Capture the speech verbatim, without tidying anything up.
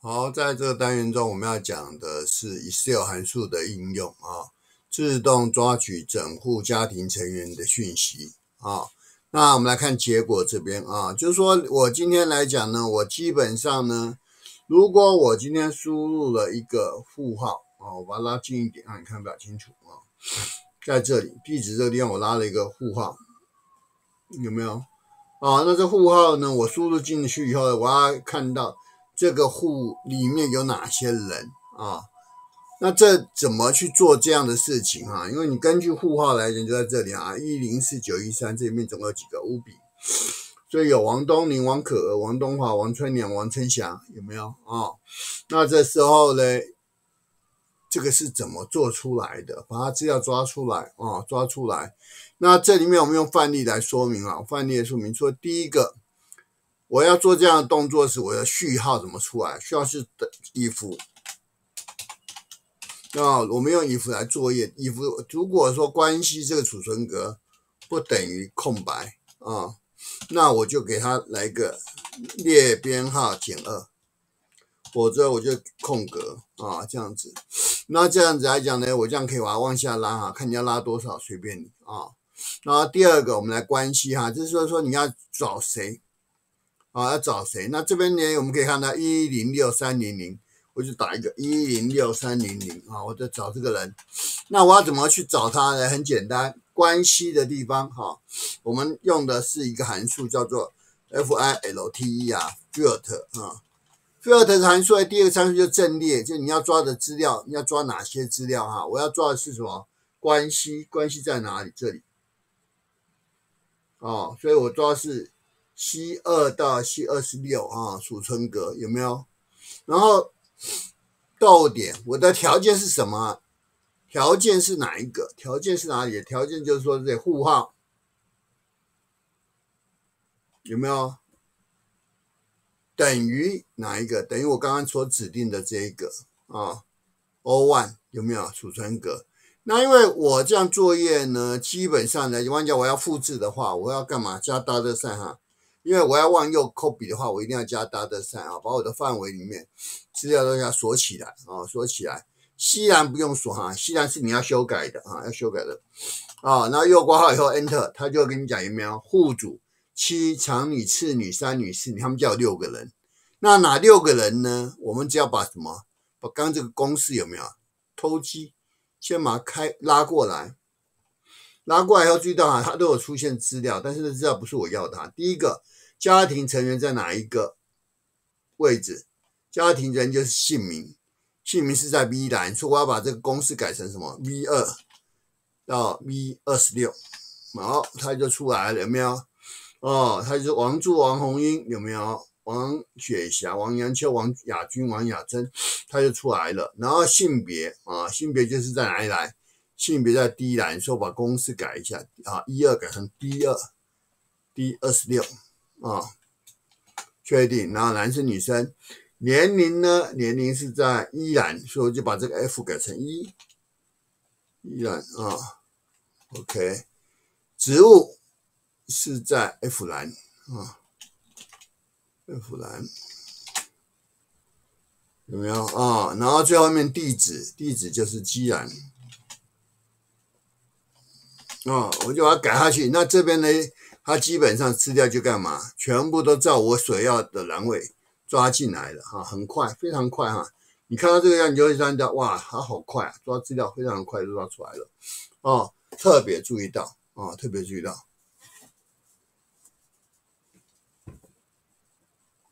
好，在这个单元中，我们要讲的是 Excel 函数的应用啊，自动抓取整户家庭成员的讯息啊。那我们来看结果这边啊，就是说我今天来讲呢，我基本上呢，如果我今天输入了一个户号啊，我把它拉近一点啊，你看不了清楚啊，在这里地址这个地方我拉了一个户号，有没有啊？那这户号呢，我输入进去以后，我要看到这个户里面有哪些人啊？那这怎么去做这样的事情啊？因为你根据户号来讲，就在这里啊，一零四九一三这里面总共有几个五笔，所以有王东林、王可儿、王东华、王春娘、王春霞，有没有啊？那这时候呢，这个是怎么做出来的？把它资料抓出来啊，抓出来。那这里面我们用范例来说明啊，范例的说明说，第一个。我要做这样的动作时，我的序号怎么出来？序号是 if 啊，我们用 if 来作业。if 如果说关系这个储存格不等于空白啊，那我就给它来个列编号减二，否则我就空格啊，这样子。那这样子来讲呢，我这样可以把它往下拉哈，看你要拉多少，随便你啊。然后第二个，我们来关系哈，就是说说你要找谁。啊，要找谁？那这边呢，我们可以看到一零六三零零，我就打一个一零六三零零啊，我就找这个人。那我要怎么去找他呢？很简单，关系的地方哈、啊，我们用的是一个函数叫做 filt 啊 ，filt 啊 ，filt 的函数的第二个参数就阵列，就你要抓的资料，你要抓哪些资料哈、啊？我要抓的是什么？关系，关系在哪里？这里。哦，所以我抓的是。C 二到 C 二十六啊，储存格有没有？然后逗点，我的条件是什么？条件是哪一个？条件是哪里？条件就是说这户号有没有等于哪一个？等于我刚刚所指定的这一个啊 ，O 一 有没有储存格？那因为我这样作业呢，基本上呢，玩家我要复制的话，我要干嘛？加 dollar sign 哈。因为我要往右 copy 的话，我一定要加 dollar sign 啊，把我的范围里面资料都要锁起来啊，锁起来。西兰不用锁哈，西兰是你要修改的啊，要修改的啊。然后右括号以后 enter， 他就会跟你讲有没有户主妻、长女、次女、三女、四女，他们就有六个人。那哪六个人呢？我们只要把什么？把刚刚这个公式有没有偷鸡？先把它开拉过来。拉过来以后，注意到啊，它都有出现资料，但是这资料不是我要的啊。第一个，家庭成员在哪一个位置？家庭成员就是姓名，姓名是在 V 栏，所以我要把这个公式改成什么 ？V 二 到 V 二十六，好，它就出来了，有没有？哦，它就是王柱、王红英，有没有？王雪霞、王阳秋、王雅君、王雅珍，它就出来了。然后性别啊，性别就是在哪里来？性别在 D 栏，所以我把公式改一下啊，一二改成 D 二 ，D 二十六啊，确定。然后男生女生，年龄呢？年龄是在一栏，所以我就把这个 F 改成一，一栏啊 ，OK。职务是在 F 栏啊 ，F 栏有没有啊？然后最后面地址，地址就是 G 栏。哦，我就把它改下去。那这边呢，它基本上资料就干嘛？全部都照我所要的栏位抓进来了哈，很快，非常快哈。你看到这个样，你就会知道，哇，它好快啊，抓资料非常快就抓出来了。哦，特别注意到，哦，特别注意到。